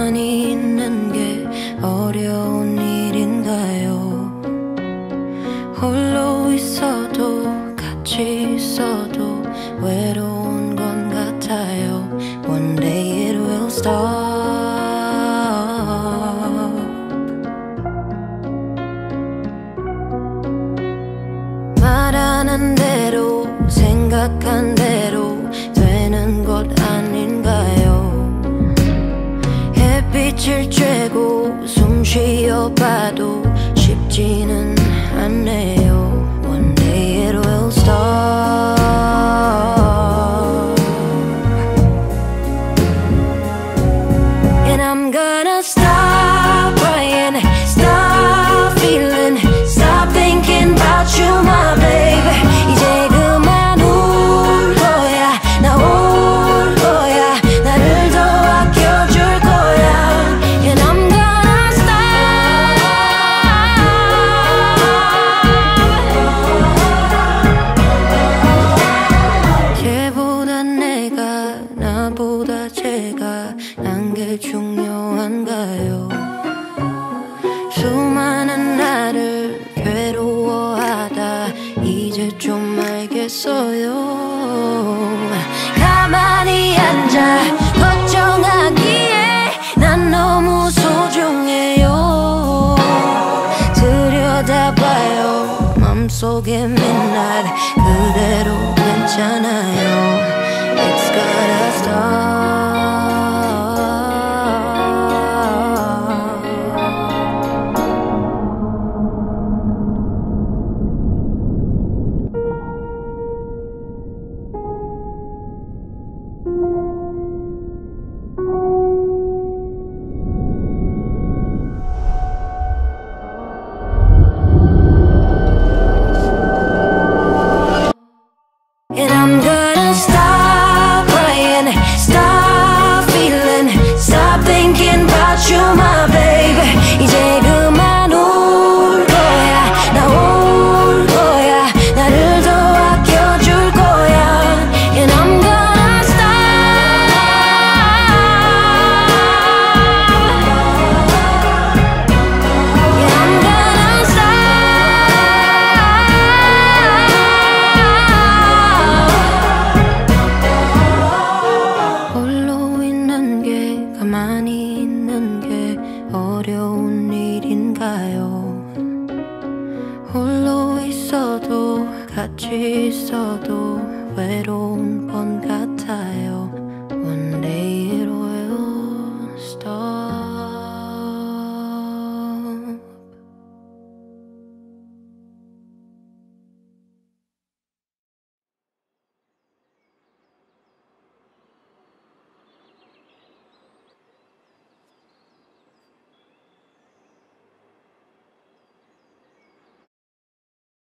가만히 있는 게 어려운 일인가요? 홀로 있어도 같이 있어도 외로운 건 같아요. One day it will stop. 말하는 대로 생각한 대로 되는 것 아닌가요? 햇빛을 쬐고 숨 쉬어봐도 쉽지는 않네요. One day it will stop. And I'm gonna stop crying, stop feeling, stop thinking about you, my baby. 이제 그만 울 거야, 나 올 거야, 나를 더 아껴줄 거야. And I'm gonna stop. 걔보다 내가, 나보다 제가 난 게 중요한가요? 수많은 나를 괴로워하다 이제 좀 알겠어요. 가만히 앉아 걱정하기에 난 너무 소중해요. 들여다봐요 맘속의 midnight 그대로 괜찮아요. It's gotta stop. And I'm gonna stop crying, stop feeling, stop thinking about you, my baby. 이제 그만 울 거야, 나 올 거야, 나를 더 아껴줄 거야. And I'm gonna stop. Yeah, I'm gonna stop. 홀로 있는 게 가만히 있는 게 어려운 일인가요? 홀로 있어도 같이 있어도 외로운 건 같아요.